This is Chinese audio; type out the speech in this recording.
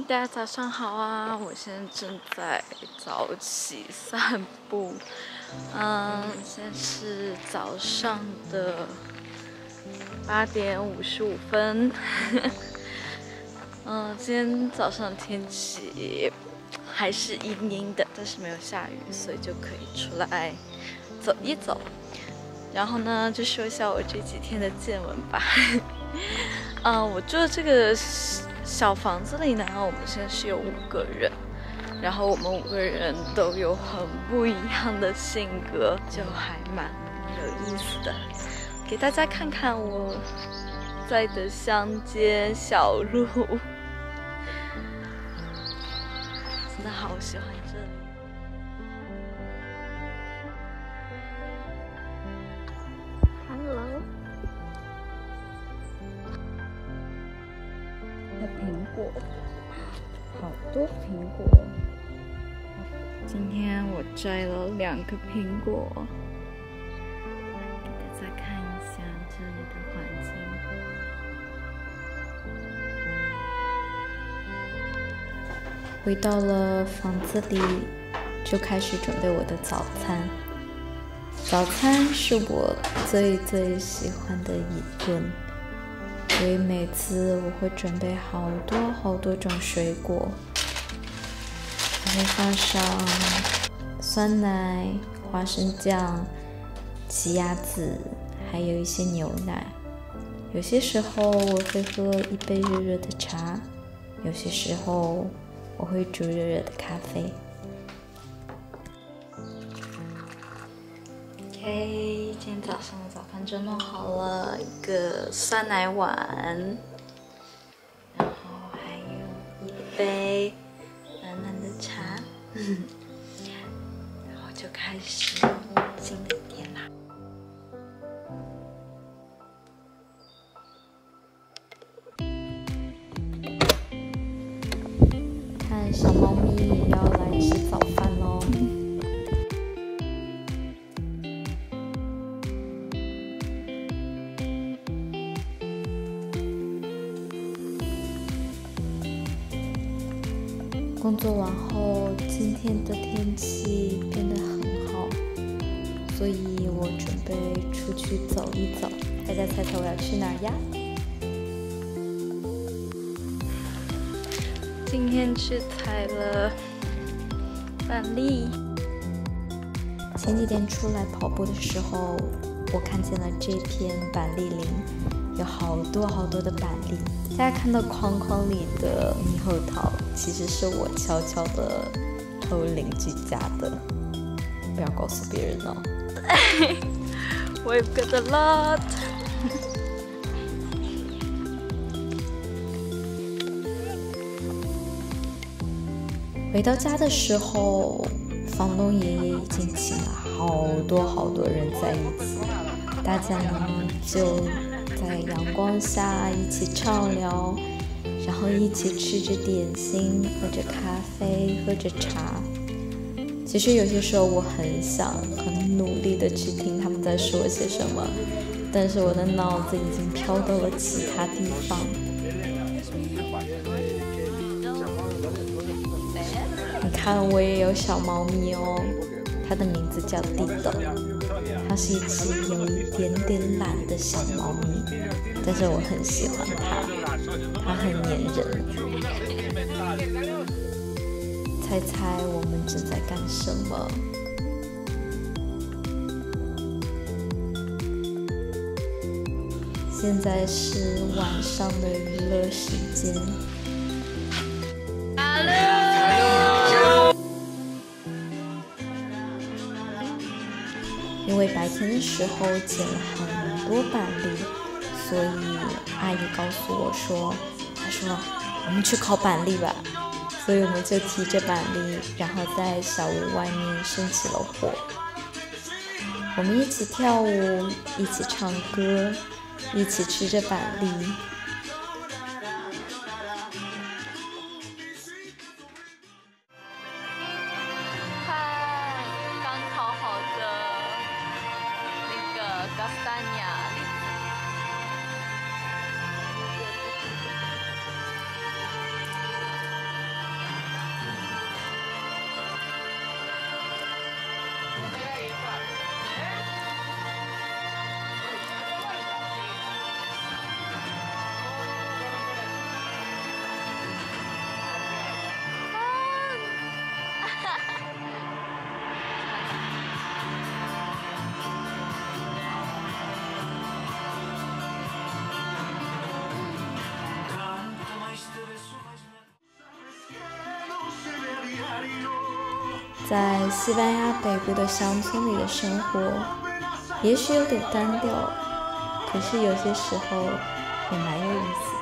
大家早上好啊！我现在正在早起散步。现在是早上的8:55。今天早上的天气还是阴阴的，但是没有下雨，所以就可以出来走一走。然后呢，就说一下我这几天的见闻吧。我住的这个小房子里呢，我们现在是有5个人，然后我们5个人都有很不一样的性格，就还蛮有意思的。给大家看看我在的乡间小路，真的好喜欢这里。Hello。苹果，好多苹果。今天我摘了2个苹果，给大家看一下这里的环境。回到了房子里，就开始准备我的早餐。早餐是我最喜欢的一顿。所以每次我会准备好多种水果，我会放上酸奶、花生酱、奇亚籽，还有一些牛奶。有些时候我会喝一杯热热的茶，有些时候我会煮热热的咖啡。OK， 今天早上的早饭就弄好了，一个酸奶碗，然后还有一杯暖暖的茶，然后就开始今天啦。看，小猫咪也要来吃早饭喽。工作完后，今天的天气变得很好，所以我准备出去走一走。大家猜猜我要去哪儿呀？今天去采了板栗。前几天出来跑步的时候，我看见了这片板栗林，有好多的板栗。大家看到框框里的猕猴桃，其实是我悄悄的偷邻居家的，不要告诉别人哦。We've got a lot。回到家的时候，房东爷爷已经请了好多人在一起，大家呢就在阳光下一起畅聊，然后一起吃着点心，喝着咖啡，喝着茶。其实有些时候我很想很努力的去听他们在说些什么，但是我的脑子已经飘到了其他地方。你看，我也有小猫咪哦，它的名字叫地豆。它是一只有一点点懒的小猫咪，但是我很喜欢它，它很粘人。猜猜我们正在干什么？现在是晚上的娱乐时间。因为白天的时候捡了很多板栗，所以阿姨告诉我说，她说我们去烤板栗吧，所以我们就提着板栗，然后在小屋外面生起了火。我们一起跳舞，一起唱歌，一起吃着板栗。 在西班牙北部的乡村里的生活，也许有点单调，可是有些时候也蛮有意思。